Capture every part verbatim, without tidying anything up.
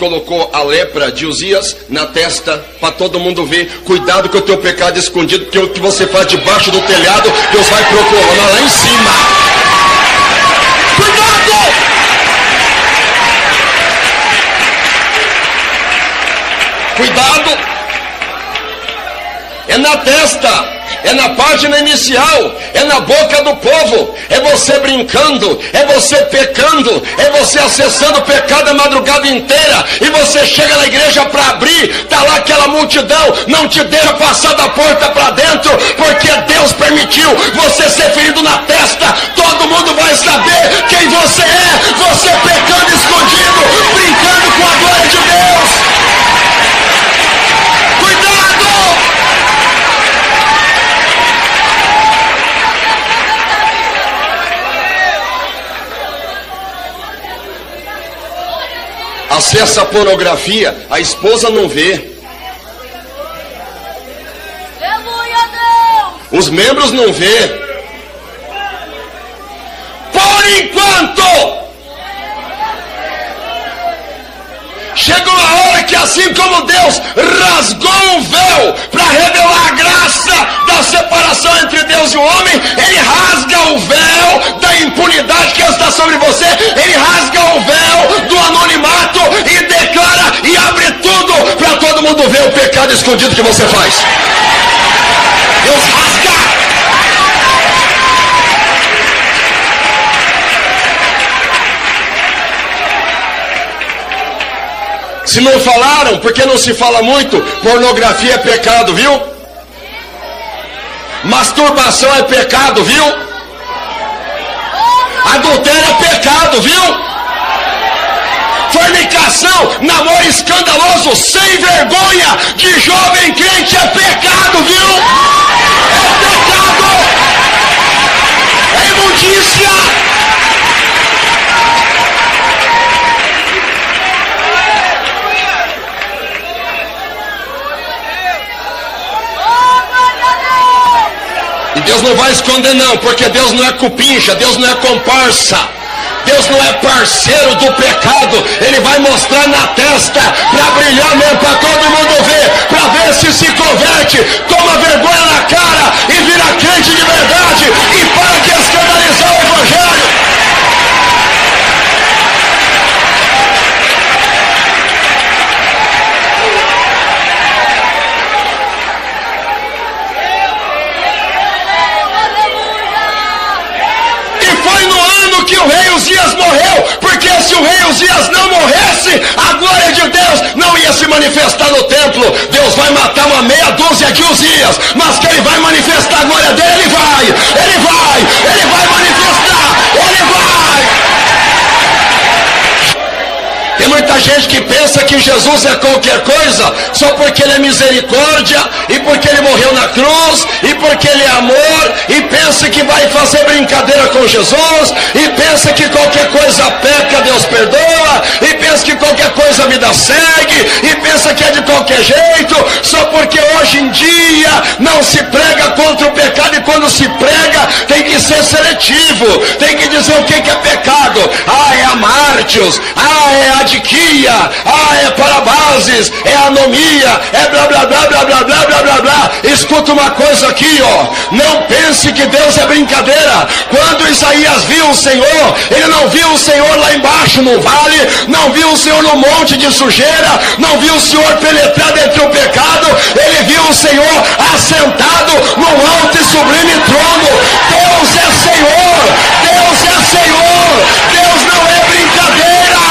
colocou a lepra de Uzias na testa para todo mundo ver. Cuidado com o teu pecado escondido, porque o que você faz debaixo do telhado, Deus vai procurar lá em cima. Cuidado! Cuidado! É na testa. É na página inicial, é na boca do povo, é você brincando, é você pecando, é você acessando o pecado a madrugada inteira, e você chega na igreja para abrir, está lá aquela multidão, não te deixa passar da porta para dentro, porque Deus permitiu você ser ferido na testa, todo mundo vai saber quem você é, você pecando escondido, brincando com a glória de Deus. Acessa a pornografia, a esposa não vê. Os membros não vê. Por enquanto, chegou a hora que, assim como Deus rasgou o véu para revelar a graça da separação entre Deus e o homem, Ele rasga o véu da impunidade que está sobre você, Ele rasga o véu do anonimato e declara e abre tudo para todo mundo ver o pecado escondido que você faz. Deus rasga. Se não falaram, porque não se fala muito, pornografia é pecado, viu? Masturbação é pecado, viu? Adultério é pecado, viu? Fornicação, namoro escandaloso, sem vergonha de jovem crente é pecado, viu? É pecado! É imundícia! E Deus não vai esconder não, porque Deus não é cupincha, Deus não é comparsa, Deus não é parceiro do pecado. Ele vai mostrar na testa, para brilhar mesmo, para todo mundo ver, para ver se se converte, toma vergonha na cara e vira crente de verdade e para de escandalizar o evangelho. Que o rei Uzias morreu, porque se o rei Uzias não morresse, a glória de Deus não ia se manifestar no templo. Deus vai matar uma meia dúzia de Uzias, mas que Ele vai manifestar a glória dele, Ele vai, Ele vai, Ele vai manifestar, Ele vai. Tem muita gente que pensa que Jesus é qualquer coisa só porque Ele é misericórdia e porque Ele morreu na cruz e porque Ele é amor, e pensa que vai fazer brincadeira com Jesus, e pensa que qualquer coisa peca, Deus perdoa, e pensa que qualquer coisa a vida segue, e pensa que é de qualquer jeito, só porque hoje em dia não se prega contra o pecado, e quando se prega tem que ser seletivo, tem que dizer o que é pecado. Ah, é amártios, ah, é adiquia, ah, é parabases, é anomia, é blá blá blá blá blá blá blá blá blá. Escuta uma coisa aqui, ó, não pense que Deus é brincadeira. Quando Isaías viu o Senhor, ele não viu o Senhor lá embaixo no vale, não viu o Senhor no monte de sujeira, não viu o Senhor penetrado entre o pecado, ele viu o Senhor assentado no alto e sublime trono. Deus é Senhor, Deus é Senhor, Deus não é brincadeira.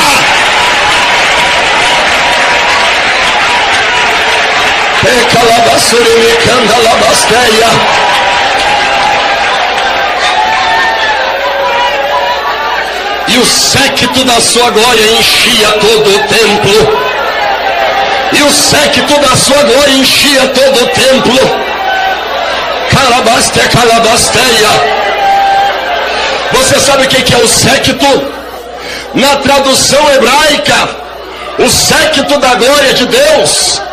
E o séquito da sua glória enchia todo o templo. E o séquito da sua glória enchia todo o templo. Calabaste, calabasteia. Você sabe o que é o séquito? Na tradução hebraica, o séquito da glória de Deus,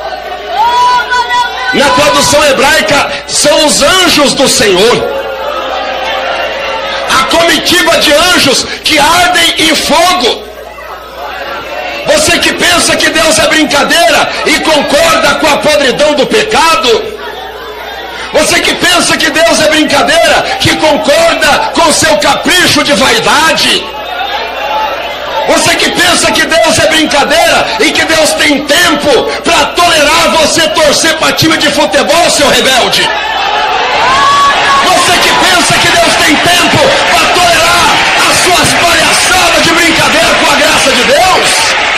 na tradução hebraica, são os anjos do Senhor. A comitiva de anjos que ardem em fogo. Você que pensa que Deus é brincadeira e concorda com a podridão do pecado. Você que pensa que Deus é brincadeira, que concorda com seu capricho de vaidade. Você que pensa que Deus é brincadeira e que Deus tem tempo para tolerar você torcer para time de futebol, seu rebelde. Você que pensa que Deus tem tempo para tolerar as suas palhaçadas de brincadeira com a graça de Deus.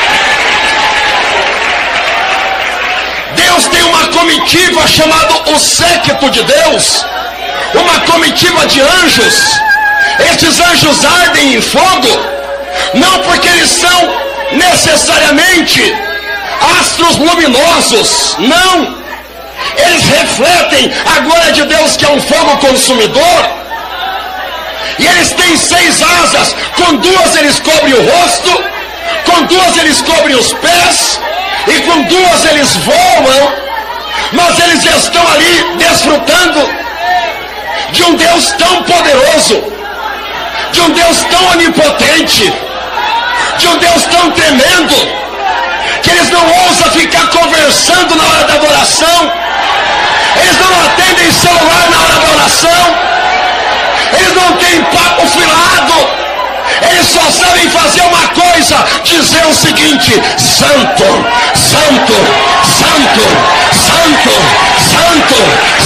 Deus tem uma comitiva chamada o séquito de Deus, uma comitiva de anjos. Estes anjos ardem em fogo, não porque eles são necessariamente astros luminosos, não. Eles refletem a glória de Deus, que é um fogo consumidor. E eles têm seis asas, com duas eles cobrem o rosto, com duas eles cobrem os pés, e com duas eles voam, mas eles estão ali desfrutando de um Deus tão poderoso, de um Deus tão onipotente, de um Deus tão tremendo, que eles não ousam ficar conversando na hora da adoração, eles não atendem celular na hora da oração, eles não têm papo filado. Eles só sabem fazer uma coisa, dizer o seguinte: Santo, Santo, Santo, Santo, Santo,